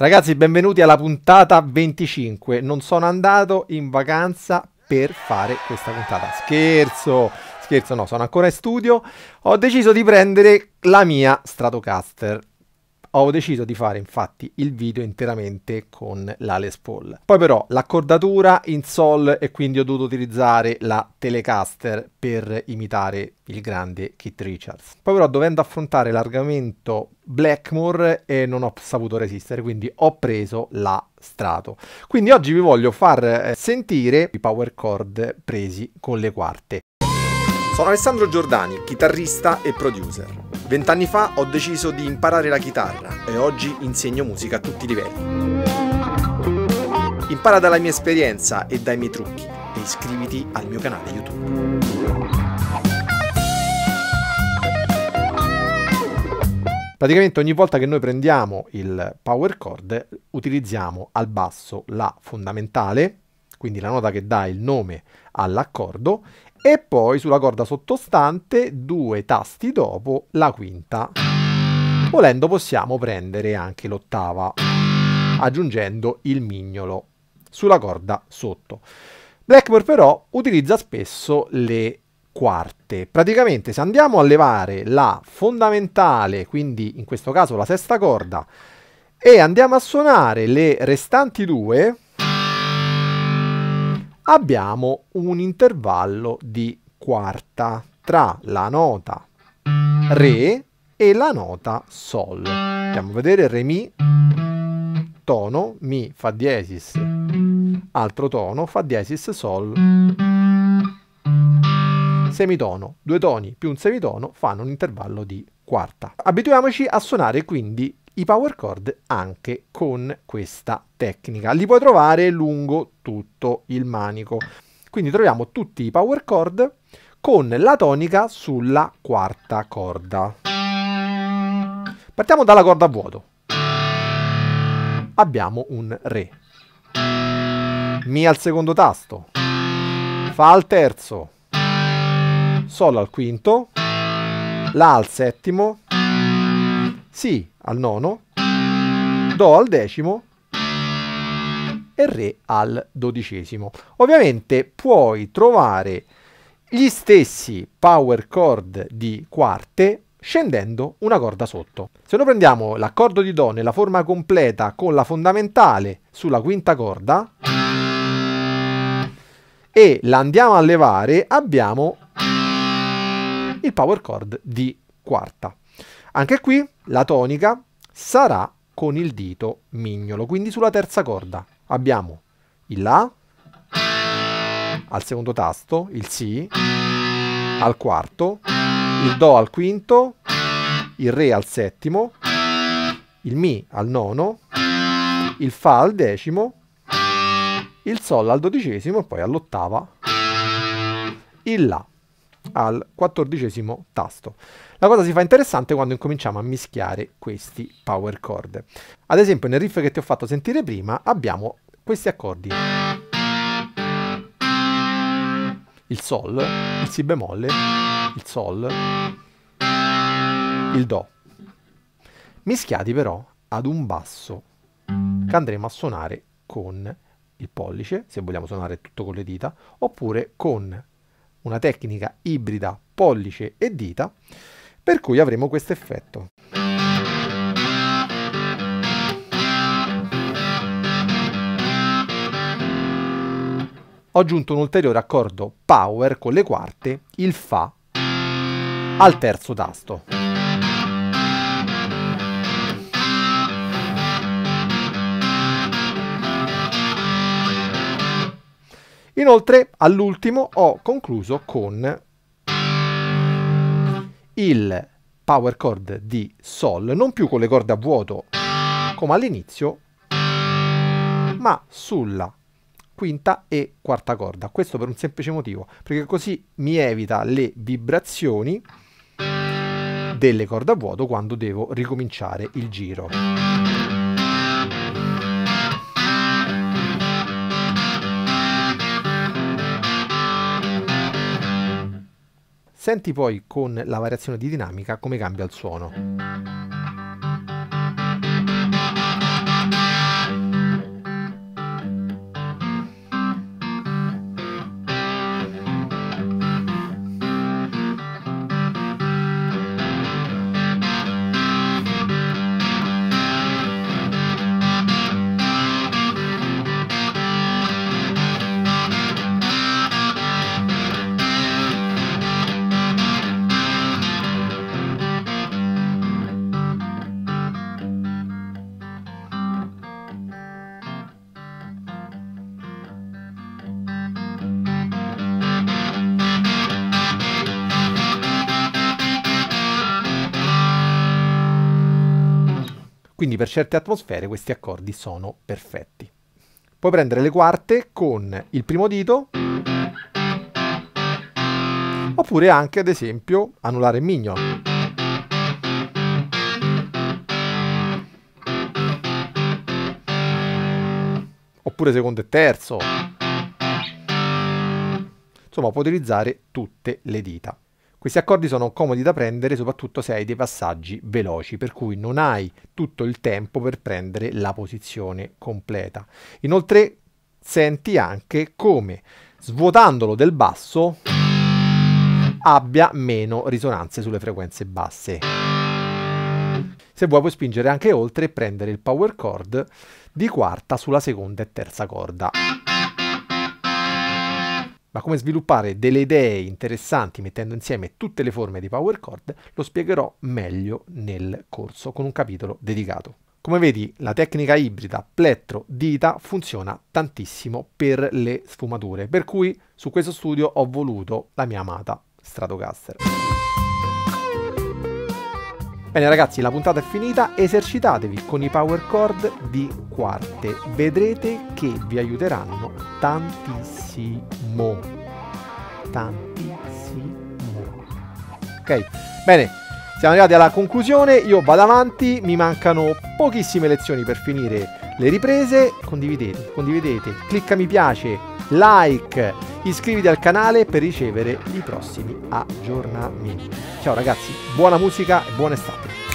Ragazzi, benvenuti alla puntata 25. Non sono andato in vacanza per fare questa puntata. Scherzo, no, sono ancora in studio. Ho deciso di prendere la mia Stratocaster. Ho deciso di fare infatti il video interamente con la Les Paul. Poi però l'accordatura in Sol e quindi ho dovuto utilizzare la Telecaster per imitare il grande Keith Richards. Poi però dovendo affrontare l'argomento Blackmore non ho saputo resistere, quindi ho preso la Strato. Quindi oggi vi voglio far sentire i power chord presi con le quarte. Sono Alessandro Giordani, chitarrista e producer. 20 anni fa ho deciso di imparare la chitarra e oggi insegno musica a tutti i livelli. Impara dalla mia esperienza e dai miei trucchi e iscriviti al mio canale YouTube. Praticamente ogni volta che noi prendiamo il power chord utilizziamo al basso la fondamentale, quindi la nota che dà il nome all'accordo, e poi sulla corda sottostante 2 tasti dopo la quinta. Volendo possiamo prendere anche l'ottava aggiungendo il mignolo sulla corda sotto. Blackmore però utilizza spesso le quarte. Praticamente se andiamo a levare la fondamentale, quindi in questo caso la sesta corda, e andiamo a suonare le restanti 2, abbiamo un intervallo di quarta tra la nota Re e la nota Sol. Andiamo a vedere: Re Mi, tono, Mi, Fa diesis, altro tono, Fa diesis, Sol, semitono. 2 toni più un semitono fanno un intervallo di quarta. Abituiamoci a suonare quindi i power chord anche con questa tecnica. Li puoi trovare lungo tutto il manico. Quindi troviamo tutti i power chord con la tonica sulla quarta corda. Partiamo dalla corda a vuoto. Abbiamo un Re, Mi al secondo tasto, Fa al terzo, Sol al quinto, La al settimo, Si al nono, Do al decimo e Re al dodicesimo. Ovviamente puoi trovare gli stessi power chord di quarte scendendo una corda sotto. Se noi prendiamo l'accordo di Do nella forma completa con la fondamentale sulla quinta corda e la andiamo a levare, abbiamo il power chord di quarta. Anche qui la tonica sarà con il dito mignolo, quindi sulla terza corda abbiamo il La al secondo tasto, il Si al quarto, il Do al quinto, il Re al settimo, il Mi al nono, il Fa al decimo, il Sol al dodicesimo e poi all'ottava il La al 14° tasto. La cosa si fa interessante quando incominciamo a mischiare questi power chord. Ad esempio nel riff che ti ho fatto sentire prima abbiamo questi accordi: il Sol, il Si bemolle, il Sol, il Do, mischiati però ad un basso che andremo a suonare con il pollice, se vogliamo suonare tutto con le dita, oppure con una tecnica ibrida pollice e dita, per cui avremo questo effetto. Ho aggiunto un ulteriore accordo power con le quarte, il Fa al terzo tasto. Inoltre all'ultimo ho concluso con il power chord di Sol, non più con le corde a vuoto come all'inizio, ma sulla quinta e quarta corda. Questo per un semplice motivo, perché così mi evita le vibrazioni delle corde a vuoto quando devo ricominciare il giro. Senti poi con la variazione di dinamica come cambia il suono. Quindi per certe atmosfere questi accordi sono perfetti. Puoi prendere le quarte con il primo dito, oppure anche ad esempio anulare il mignolo. Oppure secondo e terzo. Insomma, puoi utilizzare tutte le dita. Questi accordi sono comodi da prendere soprattutto se hai dei passaggi veloci, per cui non hai tutto il tempo per prendere la posizione completa. Inoltre senti anche come svuotandolo del basso abbia meno risonanze sulle frequenze basse. Se vuoi puoi spingere anche oltre e prendere il power chord di quarta sulla seconda e terza corda. Ma come sviluppare delle idee interessanti mettendo insieme tutte le forme di power chord lo spiegherò meglio nel corso con un capitolo dedicato. Come vedi, la tecnica ibrida plettro-dita funziona tantissimo per le sfumature, per cui su questo studio ho voluto la mia amata Stratocaster. Bene ragazzi, la puntata è finita, esercitatevi con i power chord di quarte, vedrete che vi aiuteranno tantissimo, ok? Bene, siamo arrivati alla conclusione, io vado avanti, mi mancano pochissime lezioni per finire le riprese, condividete, clicca mi piace, like, iscriviti al canale per ricevere i prossimi aggiornamenti. Ciao ragazzi, buona musica e buona estate!